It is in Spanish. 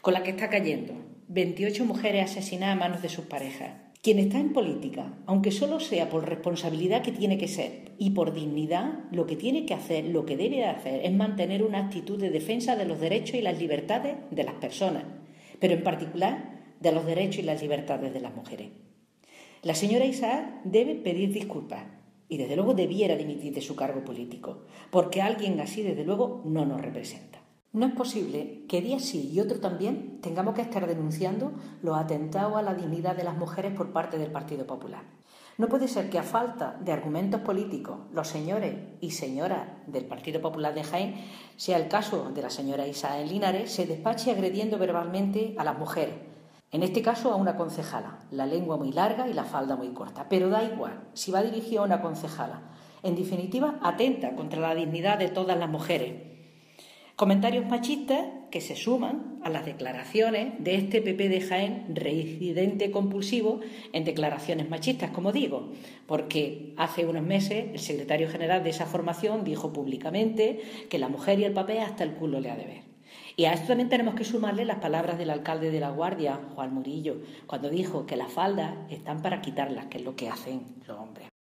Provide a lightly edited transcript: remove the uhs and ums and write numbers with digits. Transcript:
con la que está cayendo. 28 mujeres asesinadas a manos de sus parejas. Quien está en política, aunque solo sea por responsabilidad que tiene que ser y por dignidad, lo que tiene que hacer, lo que debe de hacer es mantener una actitud de defensa de los derechos y las libertades de las personas, pero en particular de los derechos y las libertades de las mujeres. La señora Isaac debe pedir disculpas y desde luego debiera dimitir de su cargo político, porque alguien así desde luego no nos representa. No es posible que día sí y otro también tengamos que estar denunciando los atentados a la dignidad de las mujeres por parte del Partido Popular. No puede ser que a falta de argumentos políticos los señores y señoras del Partido Popular de Jaén, sea el caso de la señora Isaac en Linares, se despache agrediendo verbalmente a las mujeres. En este caso a una concejala, la lengua muy larga y la falda muy corta. Pero da igual, si va dirigido a una concejala. En definitiva, atenta contra la dignidad de todas las mujeres. Comentarios machistas que se suman a las declaraciones de este PP de Jaén reincidente compulsivo en declaraciones machistas, como digo, porque hace unos meses el secretario general de esa formación dijo públicamente que la mujer y el papel hasta el culo le ha de ver. Y a esto también tenemos que sumarle las palabras del alcalde de La Guardia, Juan Murillo, cuando dijo que las faldas están para quitarlas, que es lo que hacen los hombres.